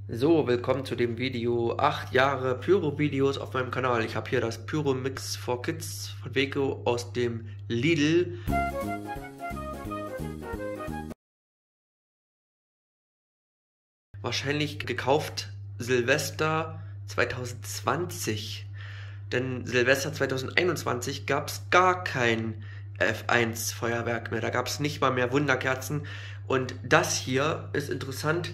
So, willkommen zu dem Video 8 Jahre Pyro-Videos auf meinem Kanal. Ich habe hier das Pyro Mix for Kids von Weco aus dem Lidl. Wahrscheinlich gekauft Silvester 2020. Denn Silvester 2021 gab es gar kein F1 Feuerwerk mehr. Da gab es nicht mal mehr Wunderkerzen. Und das hier ist interessant.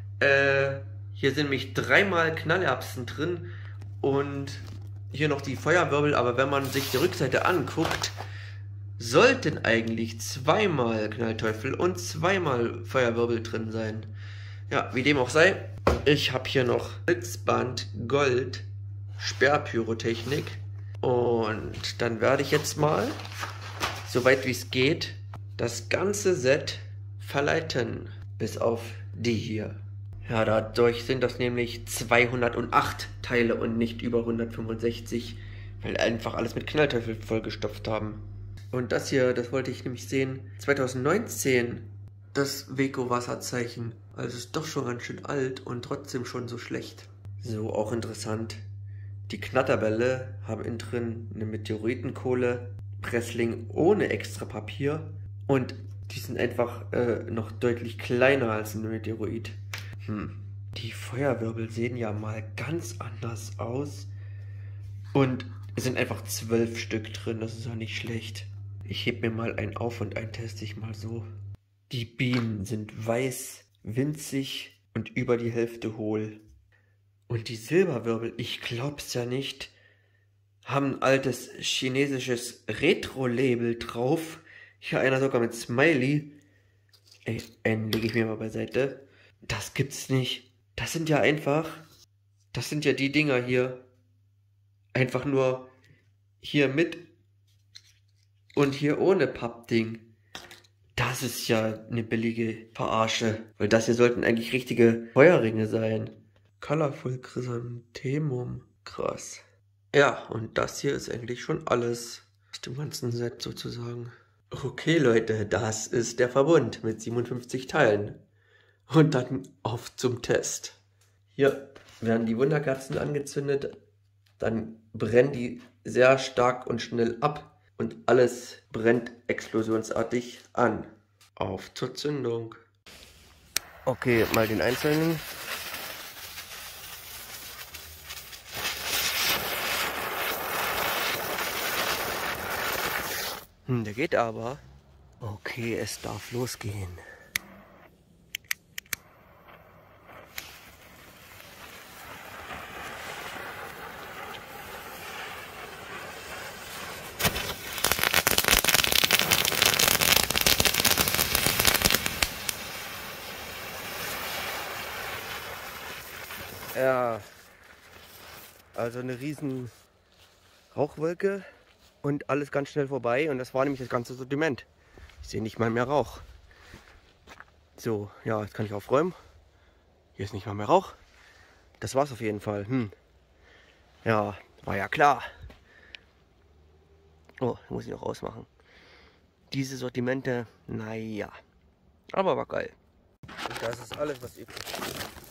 Hier sind nämlich dreimal Knallerbsen drin und hier noch die Feuerwirbel. Aber wenn man sich die Rückseite anguckt, sollten eigentlich zweimal Knallteufel und zweimal Feuerwirbel drin sein. Ja, wie dem auch sei. Ich habe hier noch Blitzband Gold Sperrpyrotechnik. Und dann werde ich jetzt mal, soweit wie es geht, das ganze Set verleiten. Bis auf die hier. Ja, dadurch sind das nämlich 208 Teile und nicht über 165, weil einfach alles mit Knallteufel vollgestopft haben. Und das hier, das wollte ich nämlich sehen, 2019, das Weco Wasserzeichen. Also ist doch schon ganz schön alt und trotzdem schon so schlecht. So, auch interessant. Die Knatterbälle haben innen drin eine Meteoritenkohle, Pressling ohne extra Papier und die sind einfach noch deutlich kleiner als ein Meteorit. Die Feuerwirbel sehen ja mal ganz anders aus. Und es sind einfach 12 Stück drin, das ist auch nicht schlecht. Ich heb mir mal einen auf und einen teste ich mal so. Die Bienen sind weiß, winzig und über die Hälfte hohl. Und die Silberwirbel, ich glaub's ja nicht, haben ein altes chinesisches Retro-Label drauf. Hier einer sogar mit Smiley. Ey, einen lege ich mir mal beiseite. Das gibt's nicht. Das sind ja die Dinger hier. Einfach nur hier mit und hier ohne Pappding. Das ist ja eine billige Verarsche. Weil das hier sollten eigentlich richtige Feuerringe sein. Colorful Chrysanthemum. Krass. Ja, und das hier ist eigentlich schon alles aus dem ganzen Set sozusagen. Okay, Leute, das ist der Verbund mit 57 Teilen. Und dann auf zum Test. Hier werden die Wunderkerzen angezündet, dann brennen die sehr stark und schnell ab und alles brennt explosionsartig an. Auf zur Zündung. Okay, mal den einzelnen. Der geht aber. Okay, es darf losgehen. Ja, also eine riesen Rauchwolke und alles ganz schnell vorbei und das war nämlich das ganze Sortiment. Ich sehe nicht mal mehr Rauch. So, ja, jetzt kann ich aufräumen. Hier ist nicht mal mehr Rauch. Das war's auf jeden Fall. Ja, war ja klar. Oh, muss ich noch ausmachen. Diese Sortimente, naja. Aber war geil. Und das ist alles, was übrig ist.